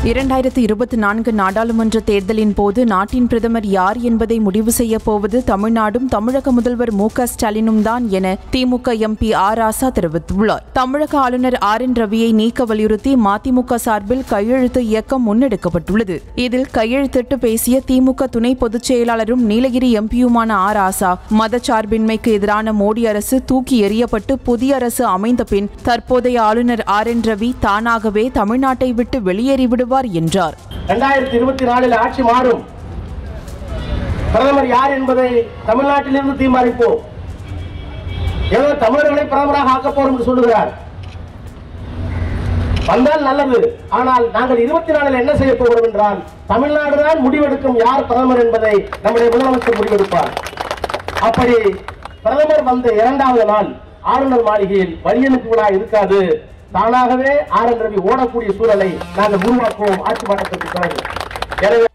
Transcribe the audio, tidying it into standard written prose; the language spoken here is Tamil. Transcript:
2024 நாடாளுமன்ற தேர்தலின் போது நாட்டின் பிரதமர் யார் என்பதை முடிவு செய்ய போவது தமிழ்நாடும் தமிழக முதல்வர் மு.க.ஸ்டாலினும் தான் என திமுக எம்பி ARaja தெரிவித்துள்ளார். தமிழக ஆளுநர் ரவியை நீக்க வலியுறுத்தி மதிமுக சார்பில் கையெழுத்து இயக்கம் முன்னெடுக்கப்பட்டுள்ளது. இதில் கையெழுத்திட்டு பேசிய திமுக துணை பொதுச் செயலாளரும் நீலகிரி எம்பியுமான ARaja, மதச்சார்பின்மைக்கு எதிரான மோடி அரசு தூக்கி எறியப்பட்டு புதிய அரசு அமைந்த பின் தற்போதைய ஆளுநர் ரவி தானாகவே தமிழ்நாட்டை விட்டு வெளியேறிவிடுவார் என்றார். 2024 ஆட்சி மாறும். பிரதமர் யார் என்பதை தமிழ்நாட்டிலிருந்து தீர்மானிப்போம். ஏதோ தமிழர்களை பிரதமராக ஆக்க போறோம் என்று சொல்லுகிறார். வந்தால் நல்லது. ஆனால் நாங்கள் 24 என்ன செய்ய போகிறோம் என்றால் தமிழ்நாடு தான் முடிவெடுக்கும் யார் பிரதமர் என்பதை நம்முடைய முதலமைச்சர் முடிவெடுப்பார். அப்படி பிரதமர் வந்த 2வது நாள் ஆளுநர் மாளிகையில் வழியனுப்பு விழா இருக்காது. தானாகவே ரவி ஓடக்கூடிய சூழலை நாங்கள் உருவாக்குவோம் ஆட்சி மாற்றத்திற்கு பிறகு. எனவே